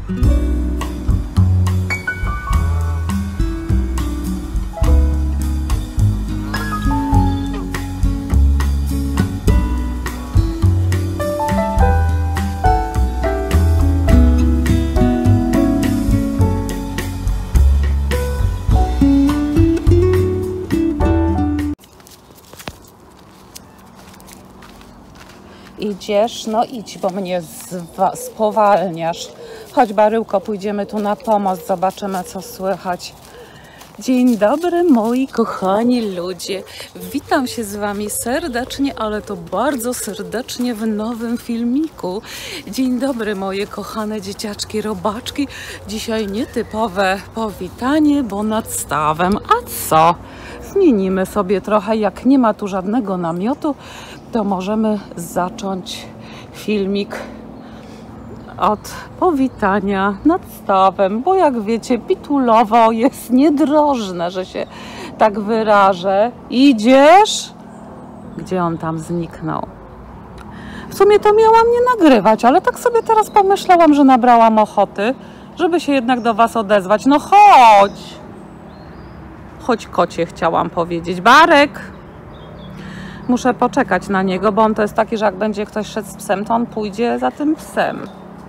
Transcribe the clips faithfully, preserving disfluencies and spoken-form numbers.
Idziesz? No idź, bo mnie spowalniasz. Chodź, Baryłko, pójdziemy tu na pomost, zobaczymy, co słychać. Dzień dobry, moi kochani ludzie. Witam się z wami serdecznie, ale to bardzo serdecznie w nowym filmiku. Dzień dobry, moje kochane dzieciaczki, robaczki. Dzisiaj nietypowe powitanie, bo nad stawem. A co? Zmienimy sobie trochę, jak nie ma tu żadnego namiotu, to możemy zacząć filmik od powitania nad stawem, bo jak wiecie, pitulowo jest niedrożne, że się tak wyrażę. Idziesz? Gdzie on tam zniknął? W sumie to miałam nie nagrywać, ale tak sobie teraz pomyślałam, że nabrałam ochoty, żeby się jednak do was odezwać. No chodź! Chodź, kocie, chciałam powiedzieć. Barek! Muszę poczekać na niego, bo on to jest taki, że jak będzie ktoś szedł z psem, to on pójdzie za tym psem.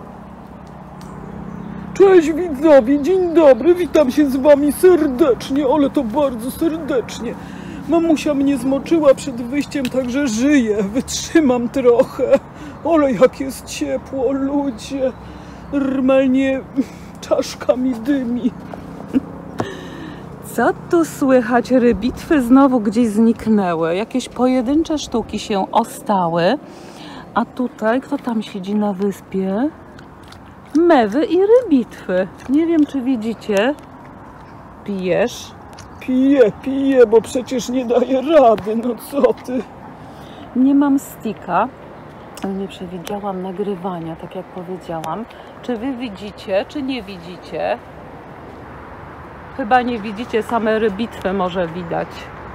Cześć widzowie, dzień dobry, witam się z wami serdecznie, ale to bardzo serdecznie. Mamusia mnie zmoczyła przed wyjściem, także żyję, wytrzymam trochę. Ale jak jest ciepło, ludzie. Normalnie czaszka mi dymi. Co tu słychać? Rybitwy znowu gdzieś zniknęły. Jakieś pojedyncze sztuki się ostały. A tutaj, kto tam siedzi na wyspie? Mewy i rybitwy. Nie wiem, czy widzicie. Pijesz? Piję, piję, bo przecież nie daję rady, no co ty. Nie mam stika. Nie przewidziałam nagrywania, tak jak powiedziałam. Czy wy widzicie, czy nie widzicie? Chyba nie widzicie, same rybitwy może widać.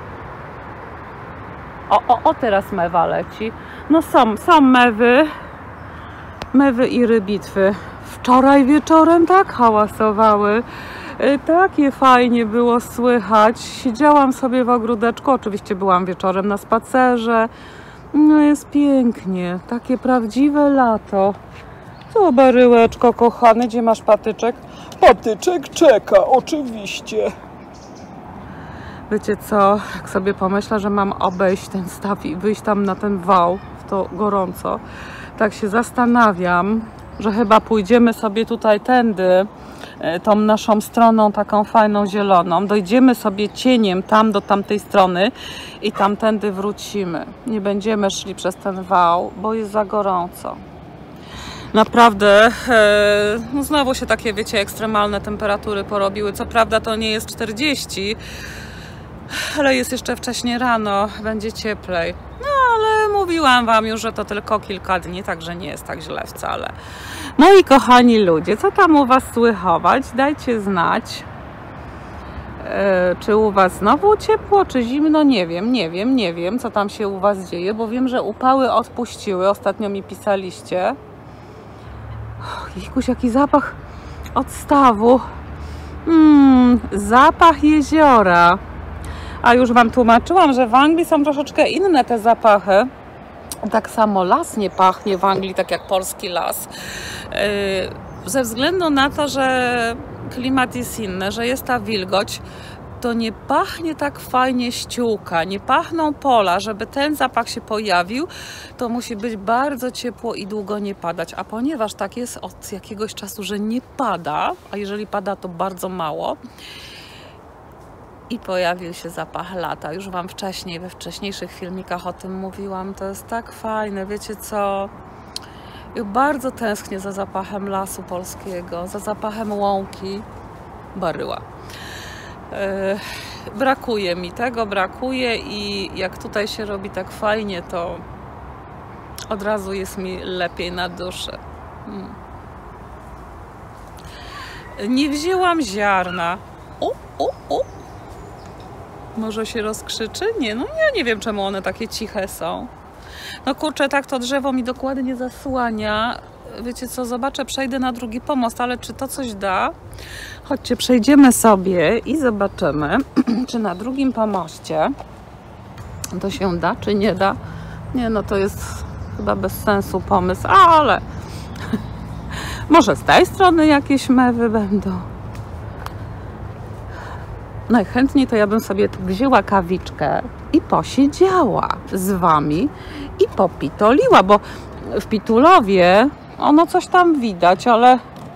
O, o, o, teraz mewa leci. No są, są mewy. Mewy i rybitwy. Wczoraj wieczorem tak hałasowały. Takie fajnie było słychać. Siedziałam sobie w ogródeczku. Oczywiście byłam wieczorem na spacerze. No jest pięknie. Takie prawdziwe lato. Co, Baryłeczko, kochany, gdzie masz patyczek? Patyczek czeka, oczywiście. Wiecie co, jak sobie pomyślę, że mam obejść ten staw i wyjść tam na ten wał, w to gorąco, tak się zastanawiam, że chyba pójdziemy sobie tutaj tędy, tą naszą stroną taką fajną zieloną, dojdziemy sobie cieniem tam do tamtej strony i tamtędy wrócimy. Nie będziemy szli przez ten wał, bo jest za gorąco. Naprawdę, e, no znowu się takie, wiecie, ekstremalne temperatury porobiły. Co prawda to nie jest czterdzieści, ale jest jeszcze wcześnie rano, będzie cieplej. No ale mówiłam wam już, że to tylko kilka dni, także nie jest tak źle wcale. Moi kochani ludzie, co tam u was słychać? Dajcie znać. E, czy u was znowu ciepło, czy zimno? Nie wiem, nie wiem, nie wiem, co tam się u was dzieje, bo wiem, że upały odpuściły. Ostatnio mi pisaliście. Jejkuś, jaki zapach odstawu. Mm, zapach jeziora. A już wam tłumaczyłam, że w Anglii są troszeczkę inne te zapachy. Tak samo las nie pachnie w Anglii, tak jak polski las. Yy, ze względu na to, że klimat jest inny, że jest ta wilgoć, to nie pachnie tak fajnie ściółka, nie pachną pola. Żeby ten zapach się pojawił, to musi być bardzo ciepło i długo nie padać. A ponieważ tak jest od jakiegoś czasu, że nie pada, a jeżeli pada, to bardzo mało, i pojawił się zapach lata. Już wam wcześniej, we wcześniejszych filmikach o tym mówiłam. To jest tak fajne, wiecie co? Ja bardzo tęsknię za zapachem lasu polskiego, za zapachem łąki. Baryła. Yy, brakuje mi tego, brakuje i jak tutaj się robi tak fajnie, to od razu jest mi lepiej na duszy. Hmm. Nie wzięłam ziarna. U, u, u. Może się rozkrzyczy? Nie, no ja nie wiem, czemu one takie ciche są. No kurczę, tak to drzewo mi dokładnie zasłania wiecie co, zobaczę, przejdę na drugi pomost, ale czy to coś da? Chodźcie, przejdziemy sobie i zobaczymy, czy na drugim pomoście to się da, czy nie da. Nie, no to jest chyba bez sensu pomysł, ale może z tej strony jakieś mewy będą. Najchętniej to ja bym sobie tu wzięła kawiczkę i posiedziała z wami i popitoliła, bo w Pitulowie ono coś tam widać, ale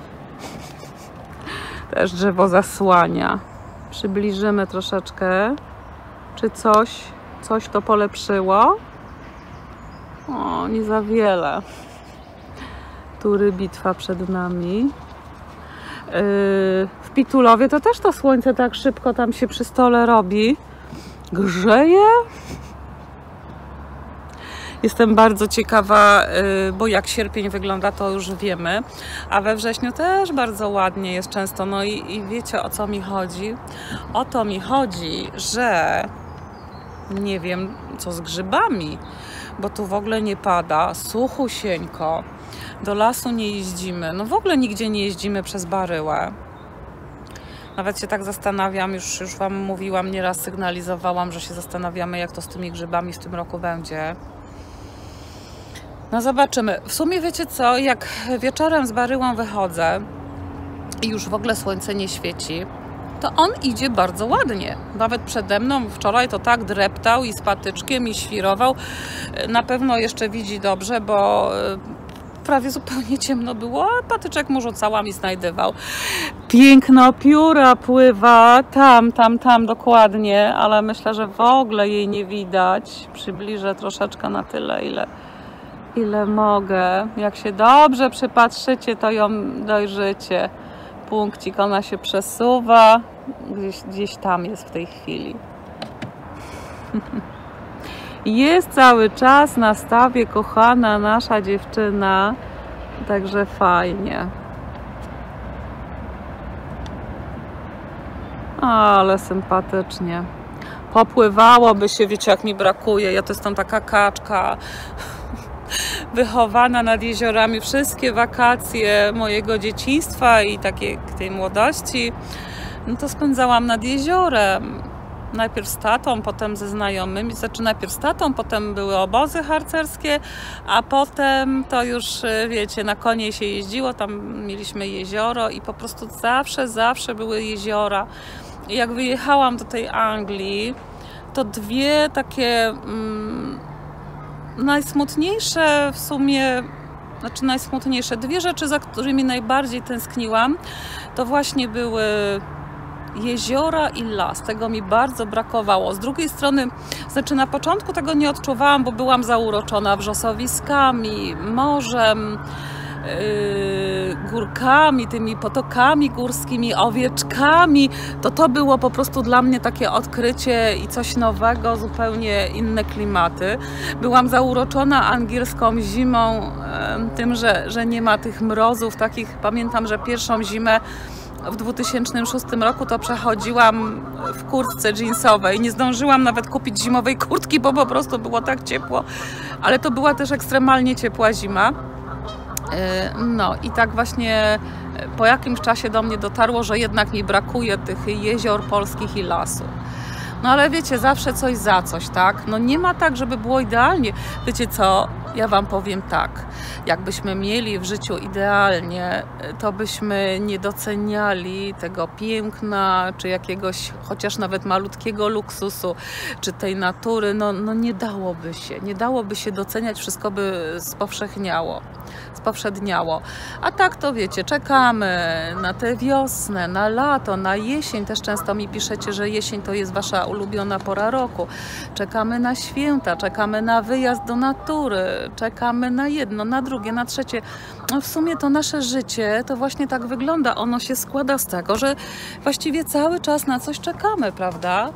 też drzewo zasłania. Przybliżymy troszeczkę. Czy coś, coś to polepszyło? O, nie za wiele. Tu bitwa przed nami. W Pitulowie to też to słońce tak szybko tam się przy stole robi. Grzeje? Jestem bardzo ciekawa, bo jak sierpień wygląda, to już wiemy, a we wrześniu też bardzo ładnie jest często. No i, i wiecie, o co mi chodzi? O to mi chodzi, że nie wiem, co z grzybami, bo tu w ogóle nie pada, suchusieńko. Do lasu nie jeździmy, no w ogóle nigdzie nie jeździmy przez baryłę. Nawet się tak zastanawiam, już, już wam mówiłam, nieraz sygnalizowałam, że się zastanawiamy, jak to z tymi grzybami w tym roku będzie. No zobaczymy. W sumie wiecie co, jak wieczorem z baryłą wychodzę i już w ogóle słońce nie świeci, to on idzie bardzo ładnie. Nawet przede mną wczoraj to tak dreptał i z patyczkiem i świrował. Na pewno jeszcze widzi dobrze, bo prawie zupełnie ciemno było, a patyczek mu rzucałam i znajdywał. Piękno pióra pływa, tam, tam, tam dokładnie, ale myślę, że w ogóle jej nie widać. Przybliżę troszeczkę na tyle, ile, ile mogę. Jak się dobrze przypatrzycie, to ją dojrzycie. Punkcik, ona się przesuwa, gdzieś, gdzieś tam jest w tej chwili. Jest cały czas na stawie, kochana nasza dziewczyna, także fajnie. Ale sympatycznie. Popływałoby się, wiecie, jak mi brakuje. Ja to jestem taka kaczka wychowana nad jeziorami. Wszystkie wakacje mojego dzieciństwa i takiej tej młodości, no to spędzałam nad jeziorem. Najpierw z tatą, potem ze znajomymi. Znaczy najpierw z tatą, potem były obozy harcerskie, a potem to już, wiecie, na konie się jeździło, tam mieliśmy jezioro i po prostu zawsze, zawsze były jeziora. I jak wyjechałam do tej Anglii, to dwie takie mm, najsmutniejsze w sumie, znaczy najsmutniejsze, dwie rzeczy, za którymi najbardziej tęskniłam, to właśnie były jeziora i las. Tego mi bardzo brakowało. Z drugiej strony, znaczy na początku tego nie odczuwałam, bo byłam zauroczona wrzosowiskami, morzem, yy, górkami, tymi potokami górskimi, owieczkami. To to było po prostu dla mnie takie odkrycie i coś nowego, zupełnie inne klimaty. Byłam zauroczona angielską zimą, yy, tym, że, że nie ma tych mrozów takich. Pamiętam, że pierwszą zimę w dwa tysiące szóstym roku to przechodziłam w kurtce jeansowej. Nie zdążyłam nawet kupić zimowej kurtki, bo po prostu było tak ciepło. Ale to była też ekstremalnie ciepła zima. No i tak właśnie po jakimś czasie do mnie dotarło, że jednak mi brakuje tych jezior polskich i lasu. No ale wiecie, zawsze coś za coś, tak? No nie ma tak, żeby było idealnie. Wiecie co? Ja wam powiem tak. Jakbyśmy mieli w życiu idealnie, to byśmy nie doceniali tego piękna, czy jakiegoś chociaż nawet malutkiego luksusu, czy tej natury. No, no nie dałoby się. Nie dałoby się doceniać, wszystko by spowszechniało. spowszedniało. A tak to wiecie, czekamy na tę wiosnę, na lato, na jesień. Też często mi piszecie, że jesień to jest wasza ulubiona pora roku. Czekamy na święta, czekamy na wyjazd do natury, czekamy na jedno, na drugie, na trzecie. No w sumie to nasze życie to właśnie tak wygląda. Ono się składa z tego, że właściwie cały czas na coś czekamy, prawda?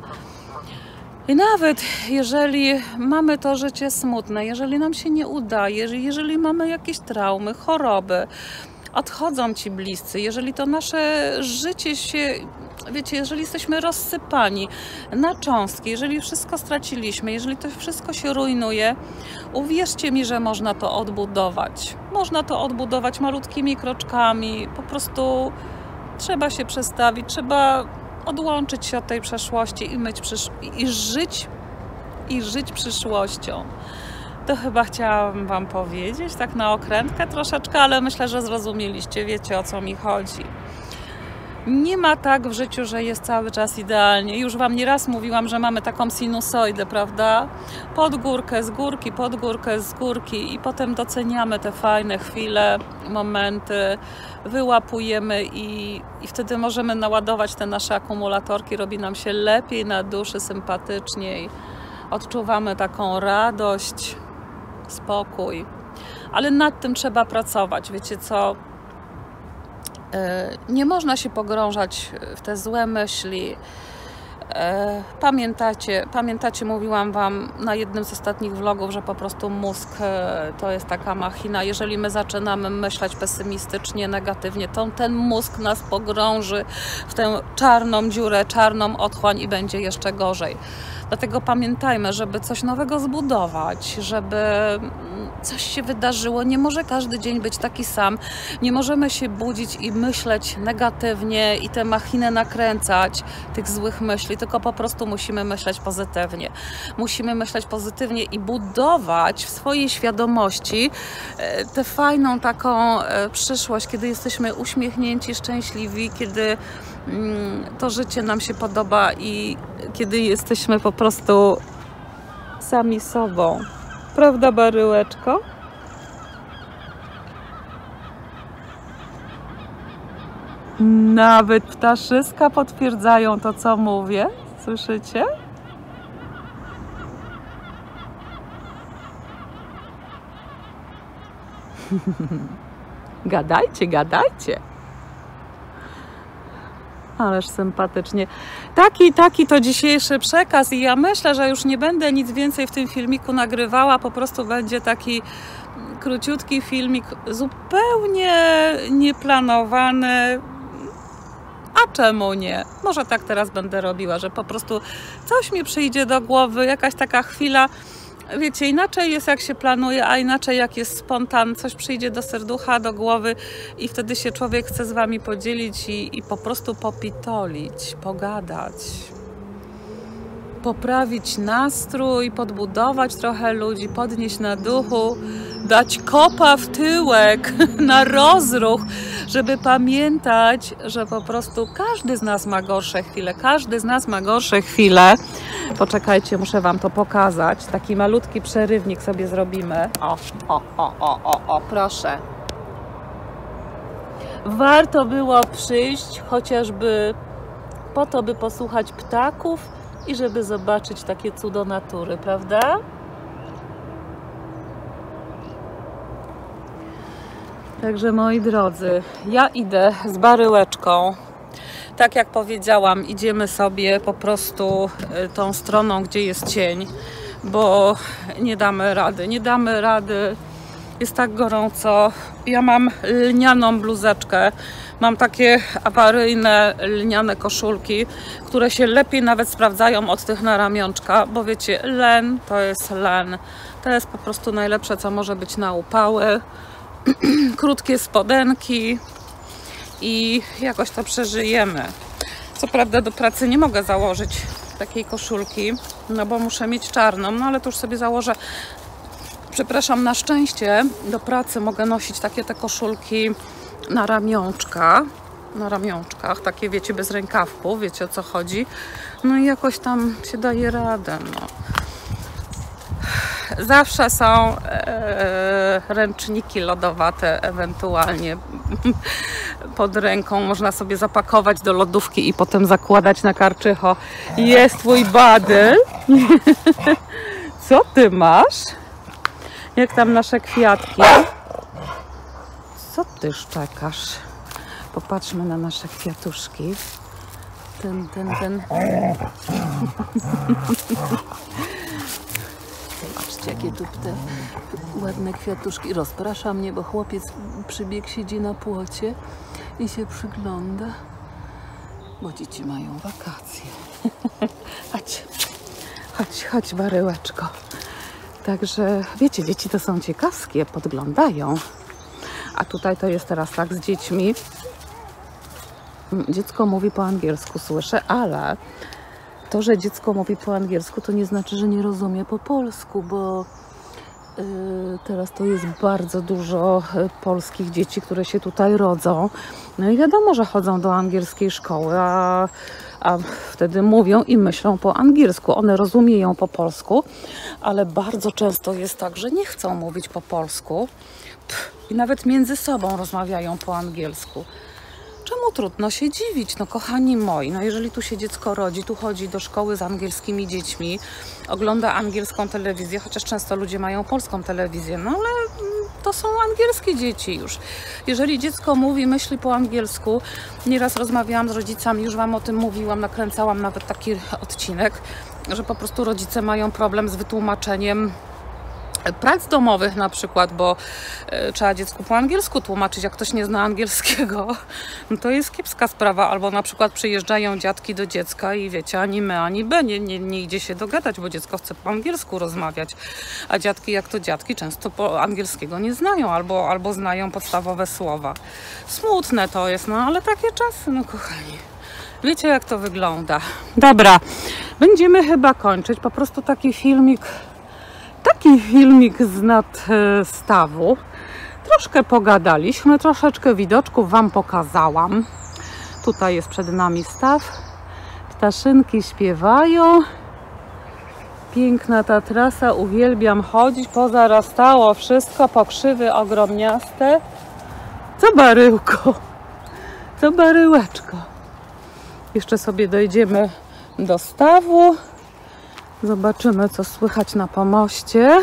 I nawet jeżeli mamy to życie smutne, jeżeli nam się nie udaje, jeżeli, jeżeli mamy jakieś traumy, choroby, odchodzą ci bliscy, jeżeli to nasze życie się wiecie, jeżeli jesteśmy rozsypani na cząstki, jeżeli wszystko straciliśmy, jeżeli to wszystko się rujnuje, uwierzcie mi, że można to odbudować. Można to odbudować malutkimi kroczkami, po prostu trzeba się przestawić, trzeba odłączyć się od tej przeszłości i, myć przysz i żyć i żyć przyszłością. To chyba chciałam wam powiedzieć, tak na okrętkę troszeczkę, ale myślę, że zrozumieliście, wiecie, o co mi chodzi. Nie ma tak w życiu, że jest cały czas idealnie. Już wam nieraz mówiłam, że mamy taką sinusoidę, prawda? Pod górkę, z górki, pod górkę, z górki i potem doceniamy te fajne chwile, momenty, wyłapujemy i, i wtedy możemy naładować te nasze akumulatorki, robi nam się lepiej na duszy, sympatyczniej. Odczuwamy taką radość, spokój. Ale nad tym trzeba pracować, wiecie co? Nie można się pogrążać w te złe myśli. Pamiętacie, pamiętacie, mówiłam wam na jednym z ostatnich vlogów, że po prostu mózg to jest taka machina. Jeżeli my zaczynamy myśleć pesymistycznie, negatywnie, to ten mózg nas pogrąży w tę czarną dziurę, czarną otchłań i będzie jeszcze gorzej. Dlatego pamiętajmy, żeby coś nowego zbudować, żeby coś się wydarzyło. Nie może każdy dzień być taki sam. Nie możemy się budzić i myśleć negatywnie i tę machinę nakręcać tych złych myśli, tylko po prostu musimy myśleć pozytywnie. Musimy myśleć pozytywnie i budować w swojej świadomości tę fajną taką przyszłość, kiedy jesteśmy uśmiechnięci, szczęśliwi, kiedy to życie nam się podoba i kiedy jesteśmy po prostu sami sobą. Prawda, Baryłeczko? Nawet ptaszyska potwierdzają to, co mówię. Słyszycie? Gadajcie, gadajcie. Ależ sympatycznie. Taki, taki to dzisiejszy przekaz i ja myślę, że już nie będę nic więcej w tym filmiku nagrywała, po prostu będzie taki króciutki filmik, zupełnie nieplanowany. A czemu nie? Może tak teraz będę robiła, że po prostu coś mi przyjdzie do głowy, jakaś taka chwila. Wiecie, inaczej jest jak się planuje, a inaczej jak jest spontan, coś przyjdzie do serducha, do głowy i wtedy się człowiek chce z wami podzielić i, i po prostu popitolić, pogadać, poprawić nastrój, podbudować trochę ludzi, podnieść na duchu, dać kopa w tyłek, na rozruch, żeby pamiętać, że po prostu każdy z nas ma gorsze chwile, każdy z nas ma gorsze chwile. Poczekajcie, muszę wam to pokazać. Taki malutki przerywnik sobie zrobimy. O, o, o, o, o, o, proszę. Warto było przyjść chociażby po to, by posłuchać ptaków i żeby zobaczyć takie cudo natury, prawda? Także moi drodzy, ja idę z Baryłeczką. Tak jak powiedziałam, idziemy sobie po prostu tą stroną, gdzie jest cień, bo nie damy rady, nie damy rady. Jest tak gorąco. Ja mam lnianą bluzeczkę, mam takie awaryjne lniane koszulki, które się lepiej nawet sprawdzają od tych na ramionczka, bo wiecie, len to jest len. To jest po prostu najlepsze, co może być na upały. Krótkie spodenki i jakoś to przeżyjemy. Co prawda do pracy nie mogę założyć takiej koszulki, no bo muszę mieć czarną, no ale to już sobie założę. Przepraszam, na szczęście do pracy mogę nosić takie te koszulki na ramionczka, na ramionczkach, takie wiecie, bez rękawków, wiecie o co chodzi. No i jakoś tam się daje radę, no. Zawsze są e, ręczniki lodowate, ewentualnie pod ręką. Można sobie zapakować do lodówki i potem zakładać na karczycho. Jest twój badyl. Co ty masz? Jak tam nasze kwiatki? Co ty szczekasz? Popatrzmy na nasze kwiatuszki. Ten, ten, ten. Zobaczcie, jakie tu te ładne kwiatuszki. Rozprasza mnie, bo chłopiec przybiegł, siedzi na płocie i się przygląda. bo dzieci mają wakacje. Chodź, chodź, chodź, baryłeczko. Także wiecie, dzieci to są ciekawskie, podglądają. A tutaj to jest teraz tak z dziećmi. Dziecko mówi po angielsku, słyszę, ale to, że dziecko mówi po angielsku, to nie znaczy, że nie rozumie po polsku, bo yy, teraz to jest bardzo dużo polskich dzieci, które się tutaj rodzą. No i wiadomo, że chodzą do angielskiej szkoły, a, a wtedy mówią i myślą po angielsku. One rozumieją po polsku, ale bardzo często jest tak, że nie chcą mówić po polsku i nawet między sobą rozmawiają po angielsku. Czemu trudno się dziwić? No kochani moi, no jeżeli tu się dziecko rodzi, tu chodzi do szkoły z angielskimi dziećmi, ogląda angielską telewizję, chociaż często ludzie mają polską telewizję, no ale to są angielskie dzieci już. Jeżeli dziecko mówi, myśli po angielsku, nieraz rozmawiałam z rodzicami, już wam o tym mówiłam, nakręcałam nawet taki odcinek, że po prostu rodzice mają problem z wytłumaczeniem prac domowych na przykład, bo y, trzeba dziecku po angielsku tłumaczyć, jak ktoś nie zna angielskiego, no to jest kiepska sprawa, albo na przykład przyjeżdżają dziadki do dziecka i wiecie, ani my, ani B, nie, nie, nie idzie się dogadać, bo dziecko chce po angielsku rozmawiać, a dziadki jak to dziadki często po angielskiego nie znają, albo, albo znają podstawowe słowa. Smutne to jest, no ale takie czasy, no kochani. Wiecie, jak to wygląda. Dobra, będziemy chyba kończyć, po prostu taki filmik Taki filmik z nadstawu. Troszkę pogadaliśmy, troszeczkę widoczków wam pokazałam. Tutaj jest przed nami staw. Ptaszynki śpiewają. Piękna ta trasa, uwielbiam chodzić. Pozarastało wszystko, pokrzywy ogromniaste. Co baryłko? Co baryłeczko? Jeszcze sobie dojdziemy do stawu. Zobaczymy, co słychać na pomoście.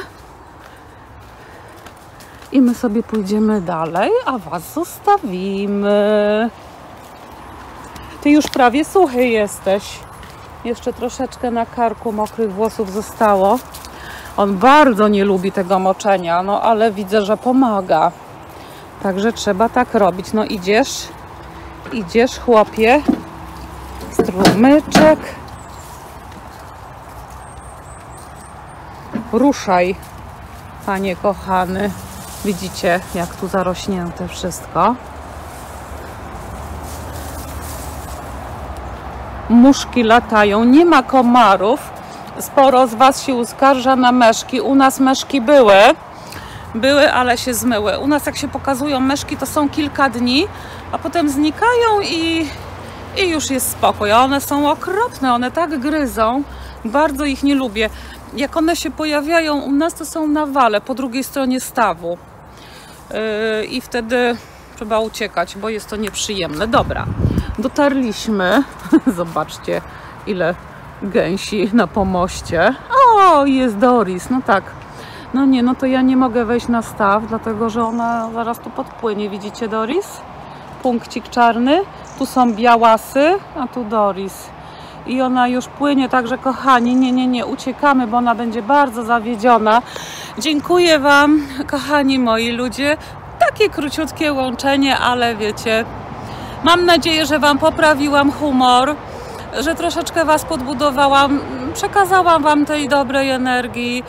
I my sobie pójdziemy dalej, a was zostawimy. Ty już prawie suchy jesteś. Jeszcze troszeczkę na karku mokrych włosów zostało. On bardzo nie lubi tego moczenia, no ale widzę, że pomaga. Także trzeba tak robić. No idziesz, idziesz, chłopie. Strumyczek. Ruszaj, panie kochany. Widzicie, jak tu zarośnięte wszystko. Muszki latają, nie ma komarów. Sporo z was się uskarża na meszki. U nas meszki były. Były, ale się zmyły. U nas jak się pokazują meszki, to są kilka dni, a potem znikają i, i już jest spokój. A one są okropne, one tak gryzą. Bardzo ich nie lubię. Jak one się pojawiają u nas, to są na wale po drugiej stronie stawu. Yy, I wtedy trzeba uciekać, bo jest to nieprzyjemne. Dobra, dotarliśmy. Zobaczcie, ile gęsi na pomoście. O, jest Doris. No tak. No nie, no to ja nie mogę wejść na staw, dlatego że ona zaraz tu podpłynie. Widzicie Doris? Punkcik czarny. Tu są białasy, a tu Doris. I ona już płynie, także kochani, nie, nie, nie, uciekamy, bo ona będzie bardzo zawiedziona. Dziękuję wam, kochani moi ludzie. Takie króciutkie łączenie, ale wiecie, mam nadzieję, że wam poprawiłam humor, że troszeczkę was podbudowałam, przekazałam wam tej dobrej energii,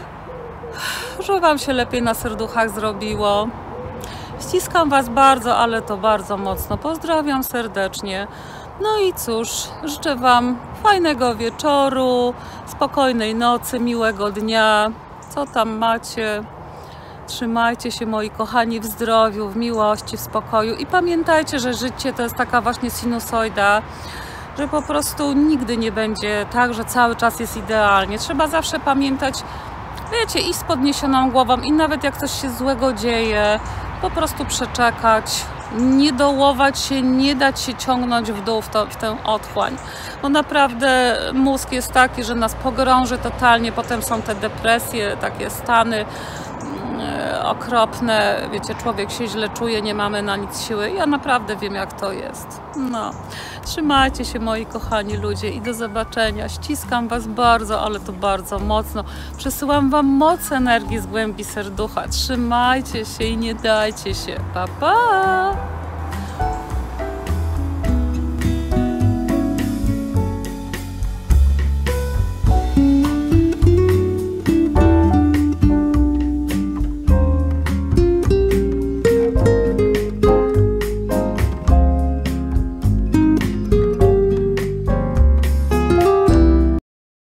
że wam się lepiej na serduchach zrobiło. Ściskam was bardzo, ale to bardzo mocno. Pozdrawiam serdecznie. No i cóż, życzę wam fajnego wieczoru, spokojnej nocy, miłego dnia. Co tam macie? Trzymajcie się, moi kochani, w zdrowiu, w miłości, w spokoju. I pamiętajcie, że życie to jest taka właśnie sinusoida, że po prostu nigdy nie będzie tak, że cały czas jest idealnie. Trzeba zawsze pamiętać, wiecie, iść z podniesioną głową i nawet jak coś się złego dzieje, po prostu przeczekać, nie dołować się, nie dać się ciągnąć w dół w, to, w tę otchłań. Bo naprawdę mózg jest taki, że nas pogrąży totalnie, potem są te depresje, takie stany yy, okropne, wiecie, człowiek się źle czuje, nie mamy na nic siły. Ja naprawdę wiem, jak to jest. No, trzymajcie się, moi kochani ludzie, i do zobaczenia. Ściskam was bardzo, ale to bardzo mocno. Przesyłam wam moc energii z głębi serducha. Trzymajcie się i nie dajcie się. Pa, pa!